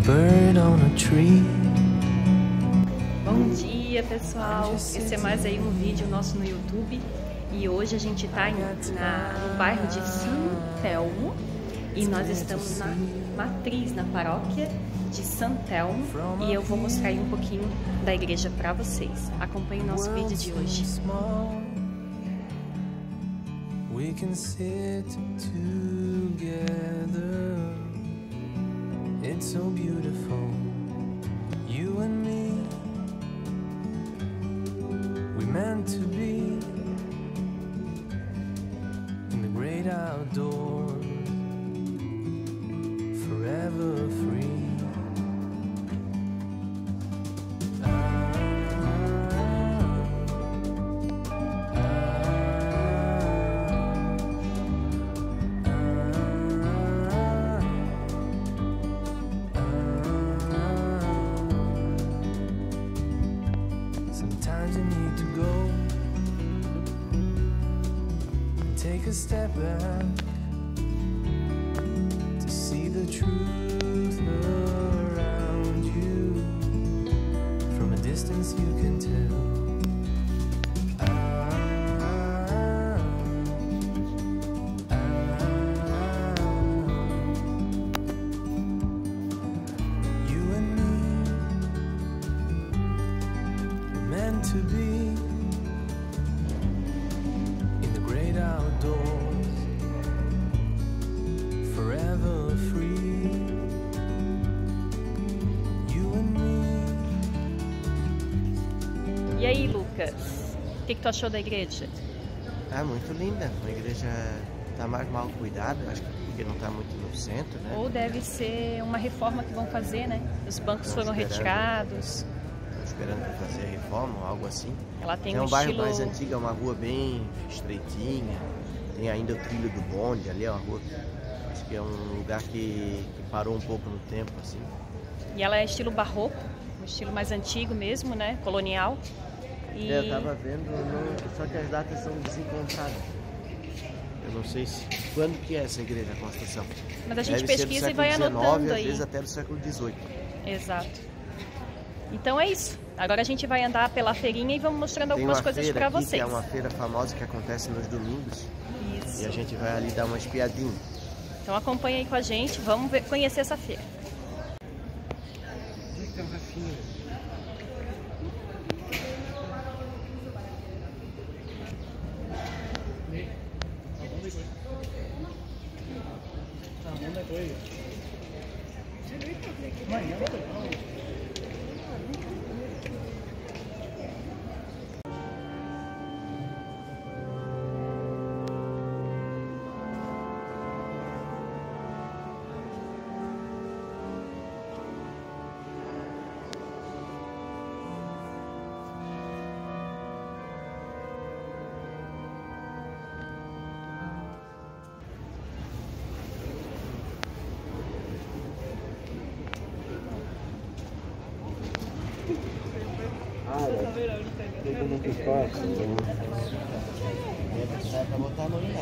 bird on a tree. Bom dia, pessoal! Esse é mais aí um vídeo nosso no YouTube. E hoje a gente tá no bairro de San Telmo. E nós estamos na matriz, na paróquia de San Telmo. E eu vou mostrar aí um pouquinho da igreja para vocês. Acompanhe o nosso vídeo de hoje. We can sit together. It's so beautiful, you and me. We meant to be in the great outdoors, forever free. Sometimes you need to go and take a step back to see the truth around you. From a distance you can tell. To be in the great outdoors, forever free, you and me. E aí, Lucas? O que tu achou da igreja? Ah, muito linda. A igreja tá mais mal cuidada, acho que porque não tá muito no centro, né? Ou deve ser uma reforma que vão fazer, né? Os bancos foram retirados. Esperando para fazer a reforma, algo assim. Ela tem um um bairro estilo... mais antigo, é uma rua bem estreitinha. Tem ainda o trilho do bonde ali, é uma rua. Acho que é um lugar que parou um pouco no tempo, assim. E ela é estilo barroco, um estilo mais antigo mesmo, né? Colonial. E... Eu tava vendo, só que as datas são desencontradas. Eu não sei quando que é essa igreja, a construção. Mas a gente Deve pesquisa ser e vai XIX, anotando às aí. vezes até do século XVIII. Exato. Então é isso. Agora a gente vai andar pela feirinha e vamos mostrando algumas coisas para vocês. Que é uma feira famosa que acontece nos domingos. Isso. E a gente vai ali dar uma espiadinha. Então acompanha aí com a gente, vamos conhecer essa feira. Muito fácil. Dá pra botar a mão lá.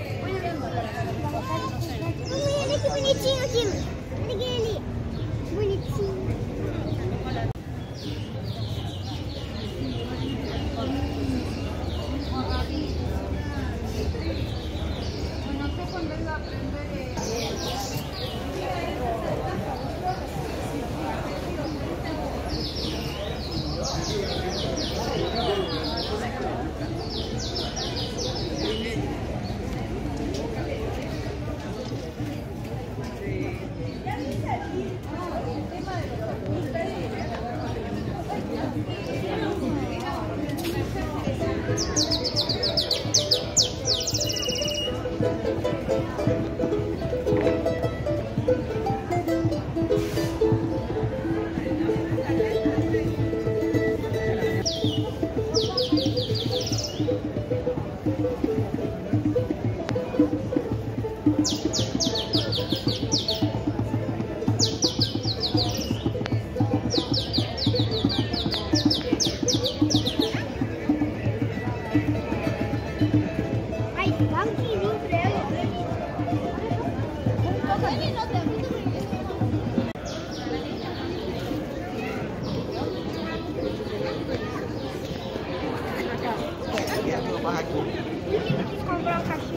Olha que bonitinho aquilo. Olha ele. Bonitinho.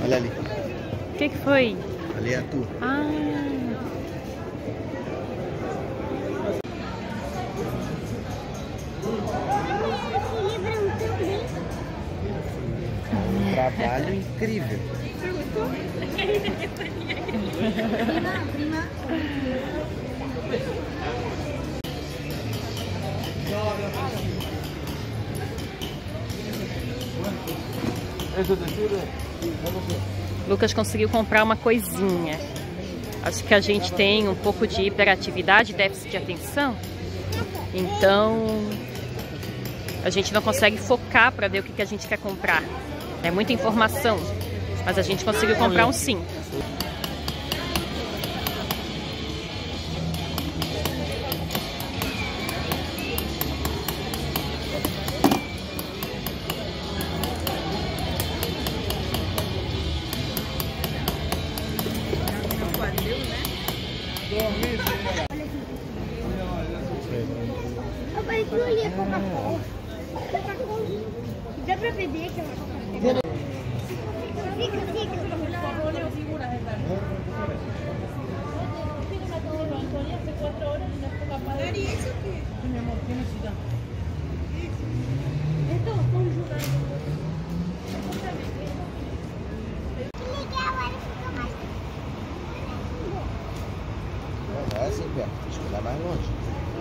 Olha ali. O que foi? Ali é a tua. Ah. Trabalho incrível. Lucas conseguiu comprar uma coisinha. Acho que a gente tem um pouco de hiperatividade, déficit de atenção. Então, a gente não consegue focar para ver o que a gente quer comprar. É muita informação, mas a gente conseguiu comprar um sim. Dá pra beber que ela fica. Não é assim, Beto. Deixa eu olhar mais longe.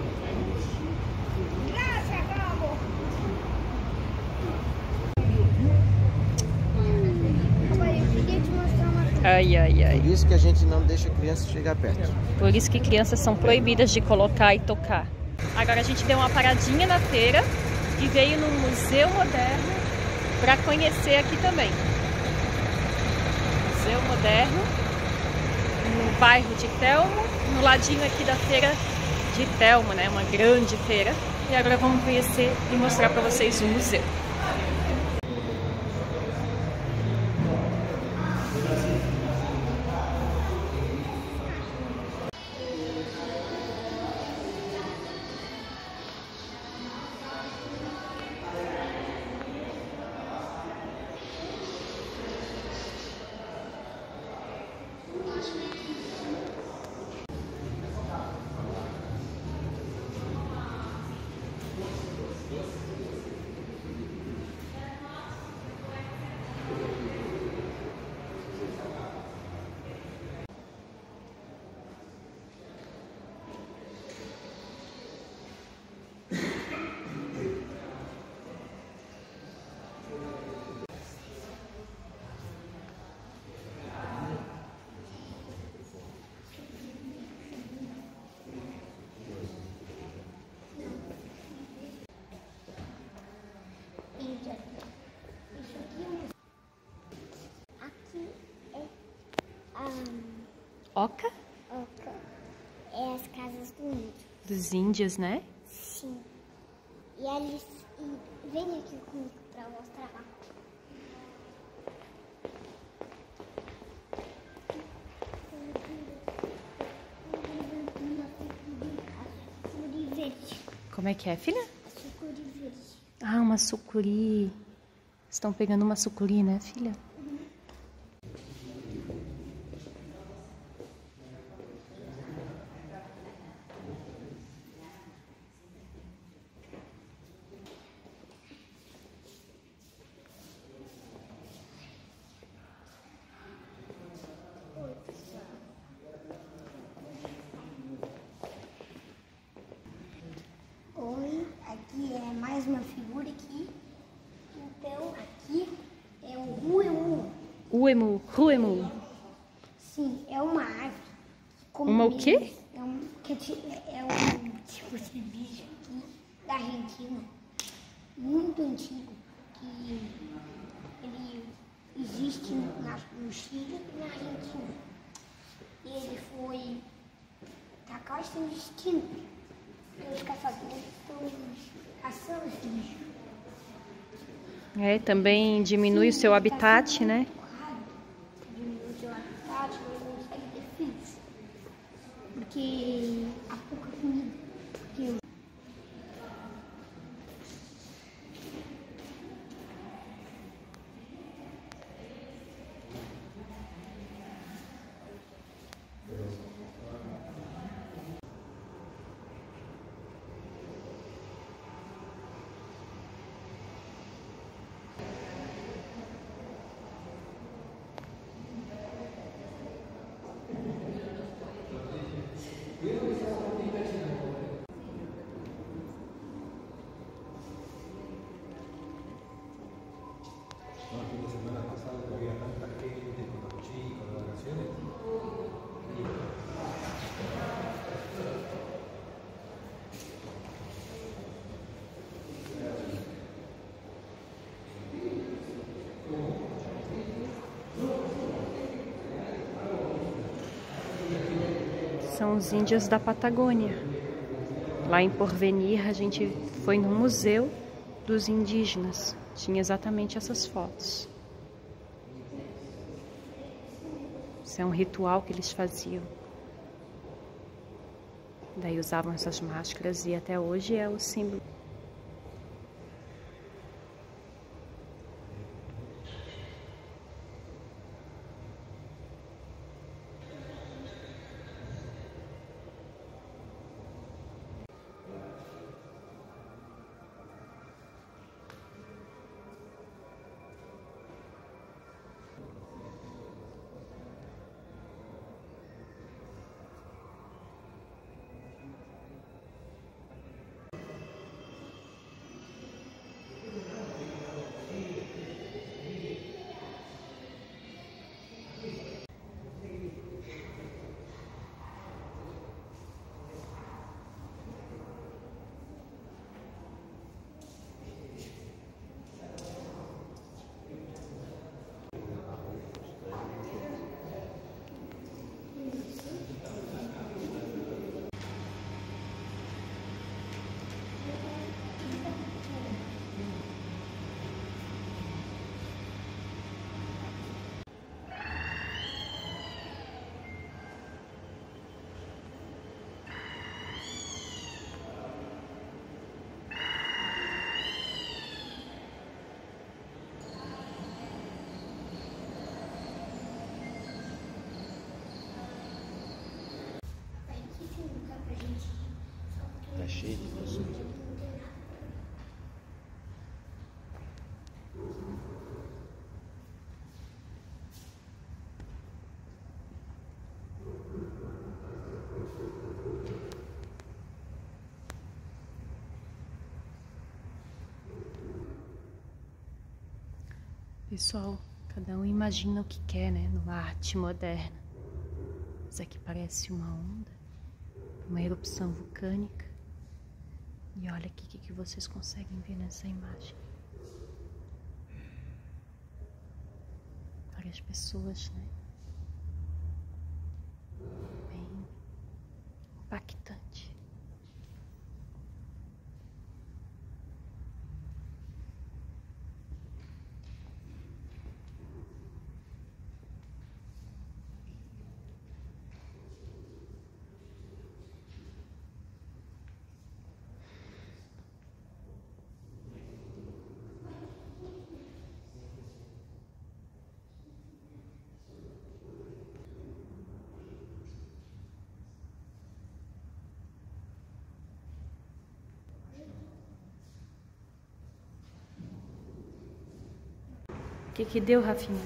Ai, ai, ai. Por isso que a gente não deixa a criança chegar perto. Por isso que crianças são proibidas de colocar e tocar. Agora a gente deu uma paradinha na feira e veio no Museu Moderno para conhecer aqui também. Museu Moderno, no bairro de Telmo, no ladinho aqui da feira de Telmo, né? Uma grande feira. E agora vamos conhecer e mostrar para vocês o museu. Oca? Oca. É as casas do índio. Dos índios, né? Sim. E eles... Vem aqui comigo pra mostrar lá. Sucuri verde. Como é que é, filha? Sucuri verde. Ah, uma sucuri. Estão pegando uma sucuri, né, filha? Oi, aqui é mais uma figura aqui. Então, aqui é o Ruemu. Ruemu. Sim, é uma árvore. Uma o quê? É um tipo de bicho aqui da Argentina, muito antigo, que ele existe no Chile e na Argentina. E ele foi tá quase sem destino. E os caçadores estão caçando esse bicho. É, também diminui o seu habitat, né? Diminui o seu habitat, ele não consegue ter filhos. Porque há pouca comida. Porque São os índios da Patagônia. Lá em Porvenir, a gente foi no museu dos indígenas. Tinha exatamente essas fotos. Isso é um ritual que eles faziam. Daí usavam essas máscaras e até hoje é o símbolo. Tá cheio de pessoas. Pessoal, cada um imagina o que quer, né? Numa arte moderna. Isso aqui parece uma onda, uma erupção vulcânica. E olha aqui o que vocês conseguem ver nessa imagem. Várias pessoas, né? Bem impactante. O que deu, Rafinha?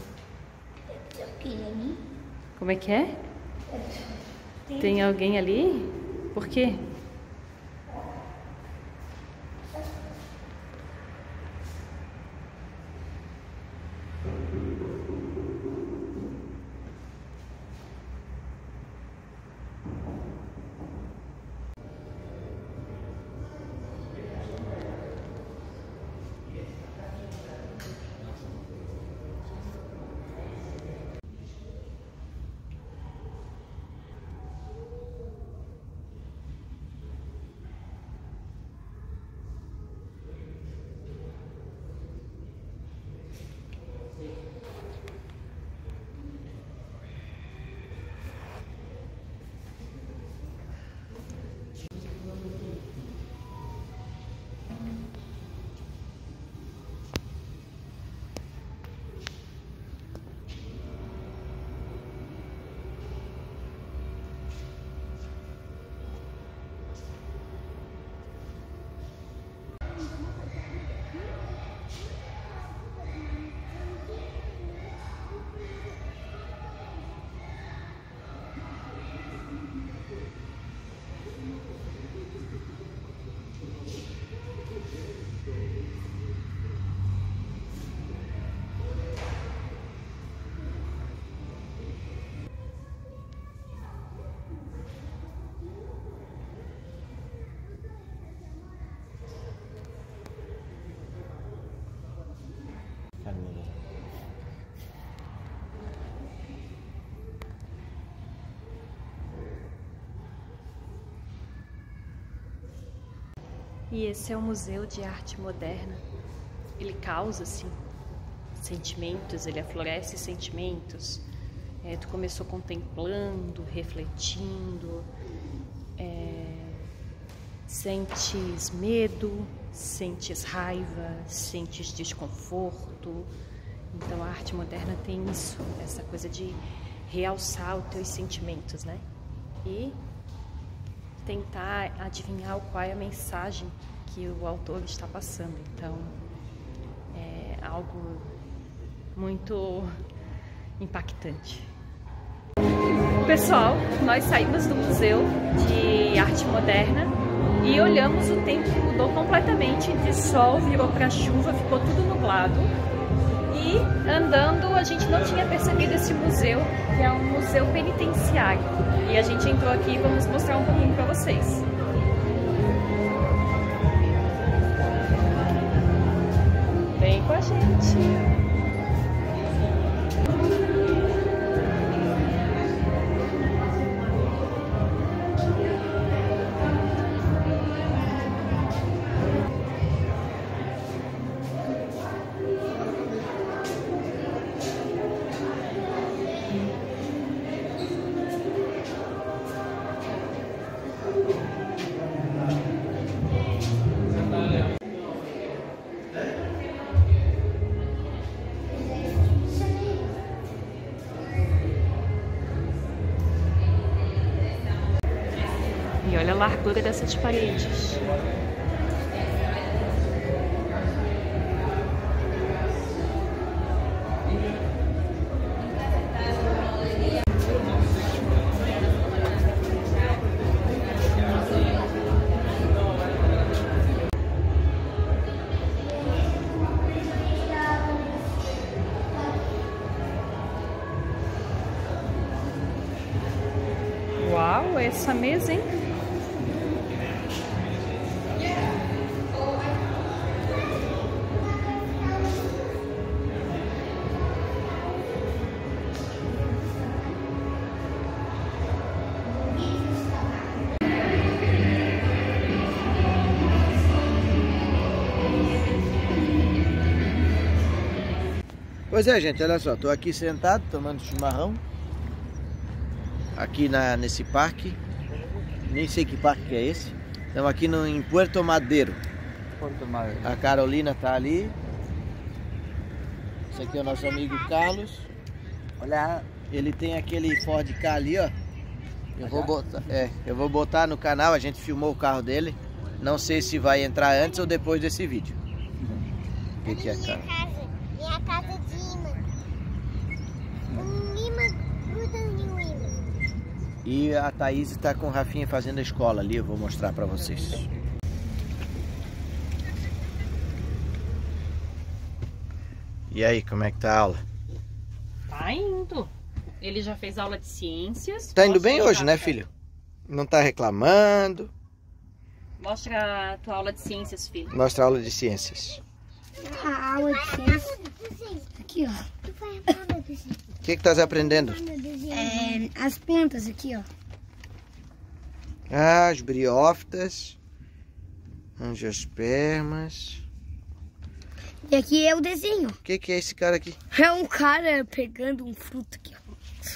Como é que é? Tem alguém ali? Por quê? E esse é um museu de arte moderna. Ele causa, assim, sentimentos, ele aflorece sentimentos. Tu começou contemplando, refletindo, sentes medo, sentes raiva, sentes desconforto. Então a arte moderna tem isso, essa coisa de realçar os teus sentimentos, né? E tentar adivinhar qual é a mensagem que o autor está passando. Então é algo muito impactante. Pessoal, nós saímos do Museu de Arte Moderna e olhamos, o tempo mudou completamente, de sol virou para chuva, ficou tudo nublado. E andando, a gente não tinha percebido esse museu, que é um museu penitenciário. E a gente entrou aqui e vamos mostrar um pouquinho para vocês. Vem com a gente! E olha a largura dessas paredes. Uau, essa mesa, hein? Pois é, gente, olha só, tô aqui sentado tomando chimarrão aqui nesse parque, nem sei que parque que é esse. Estamos aqui em Puerto Madero. A Carolina tá ali. Esse aqui é o nosso amigo Carlos. Olha, ele tem aquele Ford Ka ali, ó. Eu vou botar no canal, a gente filmou o carro dele. Não sei se vai entrar antes ou depois desse vídeo. O que é, cara? Minha casa de imã. Um imã gruda em um imã. E a Thaís está com o Rafinha fazendo a escola ali, eu vou mostrar para vocês. E aí, como é que tá a aula? Tá indo. Ele já fez aula de ciências. Tá indo bem hoje, né, filho? Não tá reclamando. Mostra a tua aula de ciências, filho. Mostra a aula de ciências. A aula de ciências. Aqui, ó. O que estás aprendendo? As plantas aqui, ó. Ah, as briófitas, angiospermas. E aqui é o desenho. O que é esse cara aqui? É um cara pegando um fruto aqui, ó.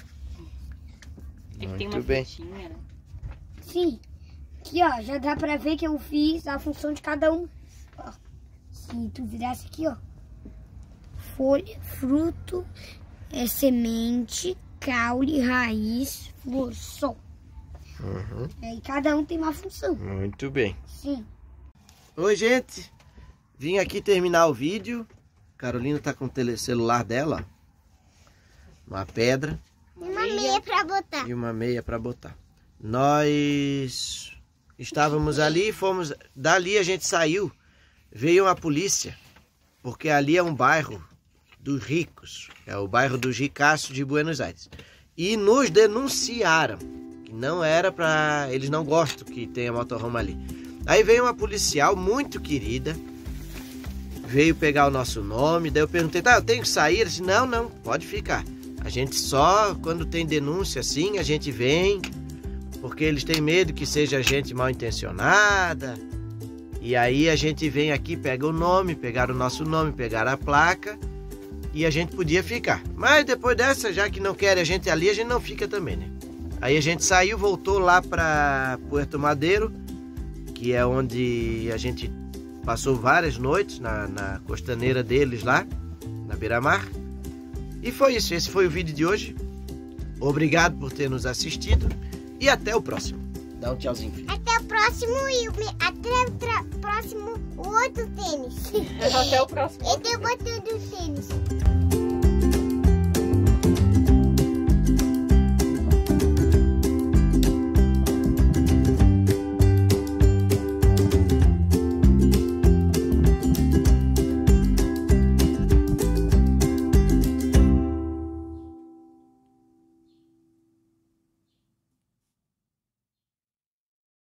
Ele tem uma Muito bem. frutinha, né? Sim. Aqui, ó, já dá pra ver que eu fiz a função de cada um. Ó, se tu virasse aqui, ó. Folha, fruto, semente, caule, raiz, flor, sol. Uhum. E cada um tem uma função. Muito bem. Sim. Oi, gente. Vim aqui terminar o vídeo. Carolina tá com o celular dela, ó. Uma pedra. Uma meia pra botar. E uma meia para botar. Nós estávamos ali, fomos... Dali a gente saiu, veio a polícia, porque ali é um bairro dos ricos, é o bairro dos ricaços de Buenos Aires. E nos denunciaram, que não era para... Eles não gostam que tenha motorhome ali. Aí veio uma policial muito querida, veio pegar o nosso nome, daí eu perguntei, tá, eu tenho que sair? Ele disse, não, pode ficar. A gente só, quando tem denúncia assim, a gente vem, porque eles têm medo que seja gente mal intencionada. E aí a gente vem aqui, pega o nome, pegaram o nosso nome, pegaram a placa e a gente podia ficar. Mas depois dessa, já que não querem a gente ali, a gente não fica também, né? Aí a gente saiu, voltou lá para Puerto Madeiro, que é onde a gente passou várias noites na costaneira deles lá, na beira-mar. E foi isso, esse foi o vídeo de hoje. Obrigado por ter nos assistido e até o próximo. Dá um tchauzinho, filho. Até o próximo e até o próximo o outro tênis. Até o próximo. Eu tenho botado o tênis.